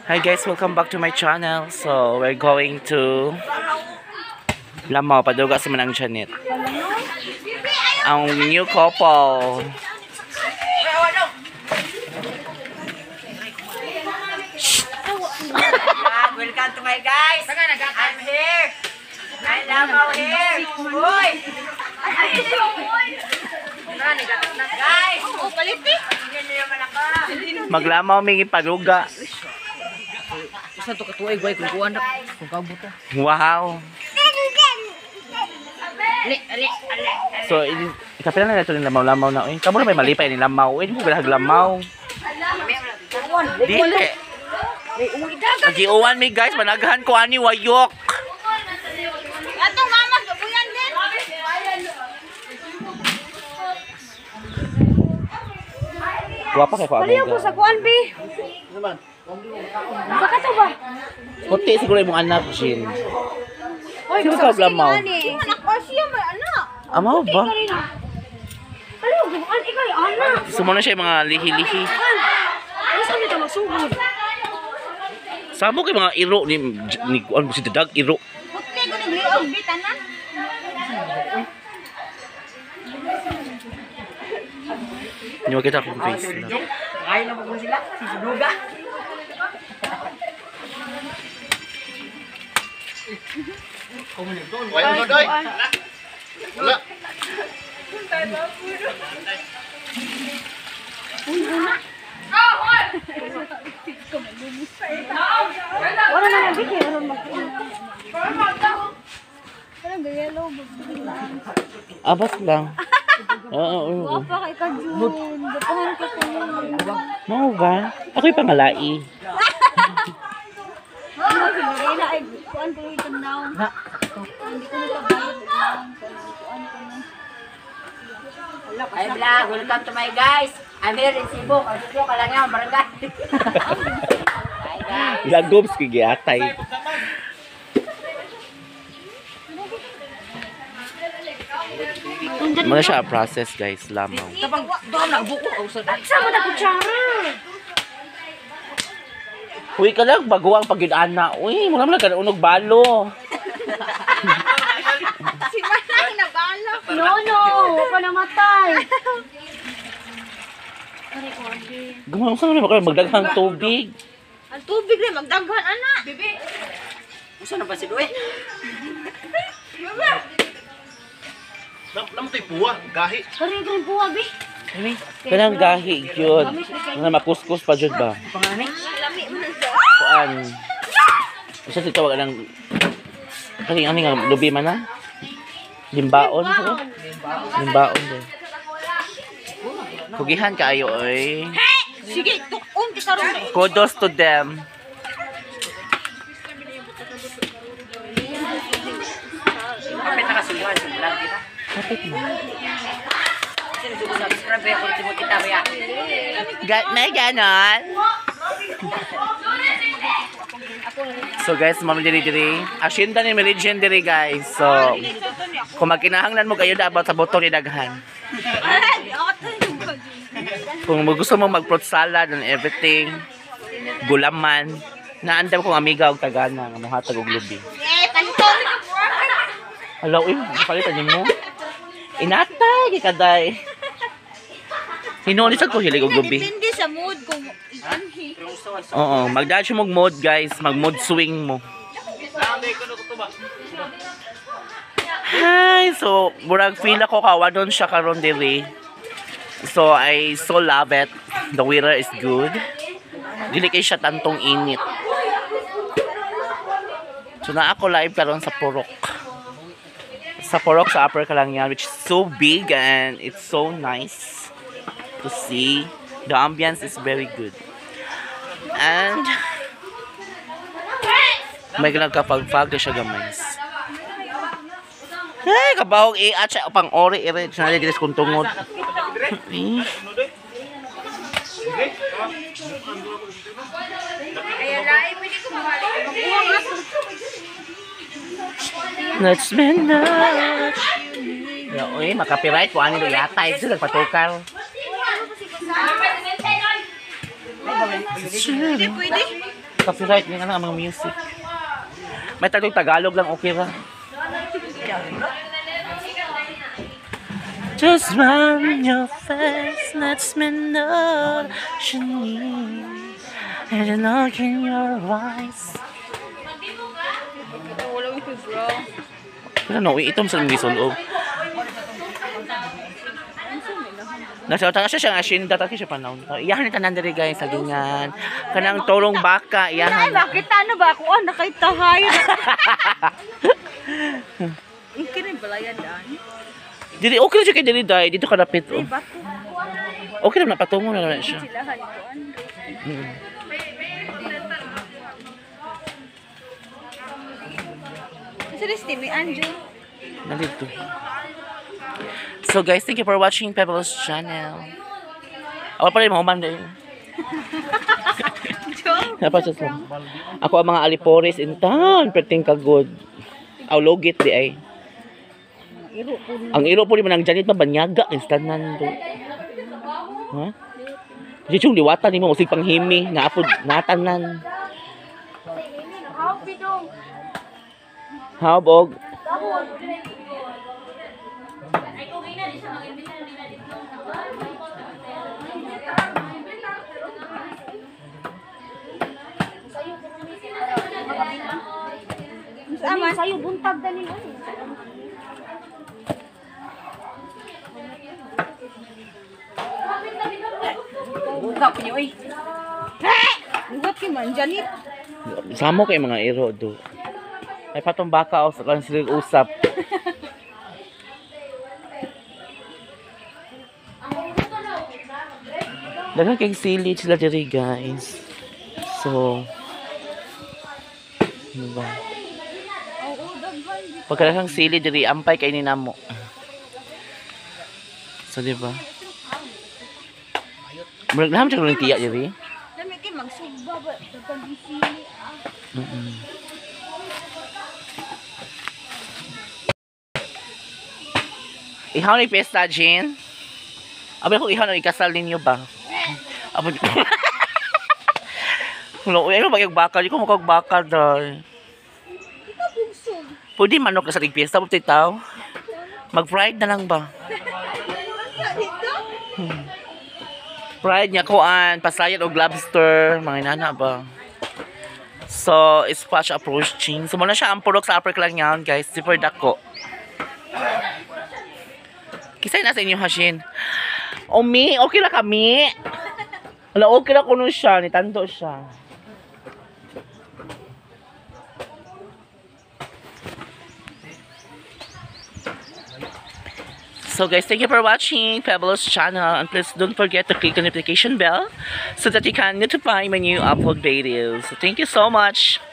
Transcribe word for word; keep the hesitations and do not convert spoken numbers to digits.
Hi guys, welcome back to my channel. So, we're going to Lamaw, paduga sa Manang Janet. Ang new couple. Welcome to my guys. I'm here. I Lamaw here. Uy! Guys! Oh, paliti! Maglamaw may paduga. Isa to katuay guay kung kuha na kung kabuto. Wow. Ali, ali, ali. So, ikapila na ito yung lamaw-lamaw na. Eh, kamu na may malipay ni lamaw. Eh, di mo lamaw. Dili. Nagiuwan mi guys, managahan ko ani wayok. Atong mama gabuyan din. Guwapa kay ko Paliw ko sa kuan bi. Baka to ba? Puti siguro yung anak, Jin. Oy, Sino ka lamaw? Anak ko siya may anak. Amaw ba? Paliw ko an ikay anak. Sumuna siya yung mga lihi-lihi. Ano sa nito magsugod? Samo kay mga iro ni ni kuan si dadag iro. Puti ko ni liog bi tanan. Ni makita ko face na. Ay na mo sila si Duga. Wala mo doy. Wala. Wala na nabi kay aron mag. Ano gayelo Abas lang. Oo, oo. Wapa kay ka Jun. Gapahan ka ko. Mau ba? Ako'y pangalai. Ano sinigay na ay kuan ko itam daw. Hindi ko nakabayad. Kuan ko na. Ay vlog, welcome to my guys. I'm here in Cebu. Ang Cebu ka lang yan, barangay. Hi guys. Lagobs kay giatay. Mga siya process guys, lamaw. Tapang doon na buko o sa Sama na kutsara. Uy ka lang bago ang pagid-ana. Uy, mo naman ka unog balo. Si Manay na balak. No, no. Ka namatay. Kare ko adi. Gumawa sa naman ka magdaghang tubig. Ang tubig rin magdaghan ana. Bibi. Usa na ba si Duwe? Lam to'y puwa, gahi. Kare ko buwa bi. Kanang gahi gyud. Nga makuskus pa jud ba? Pangani? Lami man sa. Kuan. Isa si tawag ng kani ani nga lubi man na. Limbaon ko. Limbaon din. Kugihan kaayo oy. Sige, tukon kita ron. Kudos to them. Kapit na kasunduan sa vlog kita. Kapit na. Sino subo sa subscribe ako timo kita ba? Gat na ganon. So guys, mami diri diri. Asyenda ni Meridian diri guys. So kung magkinahanglan mo kayo dapat sa botong ni daghan. Kung gusto mo mag-fruit salad and everything, gulaman, naandam kong amiga og tagana nga mohatag og lubi. Eh, tanton. Hello, eh, palitan nimo. Inatay gikaday. Hinuli sa ko hilig og lubi. Depende sa mood kung anhi. Oo, magdadyo mong mode guys, mag-mood swing mo. Hi, so murag feel ako kawadon siya karon diri. So I so love it. The weather is good. Dili kay siya tantong init. So na ako live karon sa Purok. Sa Purok sa Upper Kalangyan, which is so big and it's so nice to see. The ambience is very good. And may nagkapagpag na siya gamays. Hey, kabahog i-at siya pang ori iri siya na dito kung tungod. Eh. Kaya lain pwede ko mawali. Let's manage. Yo, oy, makapiright ko ani do yatay sila patukal. Pwede, pwede. copyright yung ano, ang mga music. May tatong Tagalog lang, okay ra. Just run your face, lets me know what you need. And you look in your eyes. Wala ito, bro. Pero no, itom sa mga sulog. Nasa taga siya siyang asin, data siya panahon. Iyahan ni tanan diri guys, sagingan. Kanang torong baka, Ay, iyahan. bakit ano ba ako? Ah, nakaitahay. Ang kinay balayan daan. Dili okay siya kay dili dai, dito ka napit. Oh. Bato. Okay na napatungo na lang siya. Silahan ko. Mm. Sa resti, may anjo. Nalito. So guys, thank you for watching Pebbles channel. Ako pa rin mga uman din. Dapat siya sa. Ako ang mga alipores in town, perting kagod. Aw logit di ay. Ang iro po naman ang janit na banyaga instanan do. Ha? Di chung liwatan nimo usig panghimi nga apod natanan. Habog. Sama sayo buntag dali mo. Buka po niyo, uy. Lugat ki man janit. Samo kay mga iro do. Ay patong baka o lang sila usap. Daghang kay sili sila diri guys. So ano ba? Pagkadaghang sili diri ampay kay ni namo. So di ba? Murag naman siya ng tiya diri. Dami kay magsugba ba dagang isili. Mm -mm. Ihaw ni Pesta, Jean? Abi ko ihaw na ikasal ninyo ba? Abo. Wala, uy, ano ba yung bakal? Di ko makag bakal dahil. Pwede manok na sa tigpista mo titaw? Mag-fried na lang ba? Hmm. Fried niya kuan, pasayan o lobster, mga inana ba? So, it's fast approaching. So, muna siya ang purok sa upper lang yan, guys. Super dako. Kisay na sa inyo, Hashin. Omi, okay na kami. Wala, okay na kuno siya. Nitando siya. So guys, thank you for watching Pebbles channel, and please don't forget to click the notification bell so that you can notify my new upload videos. So thank you so much.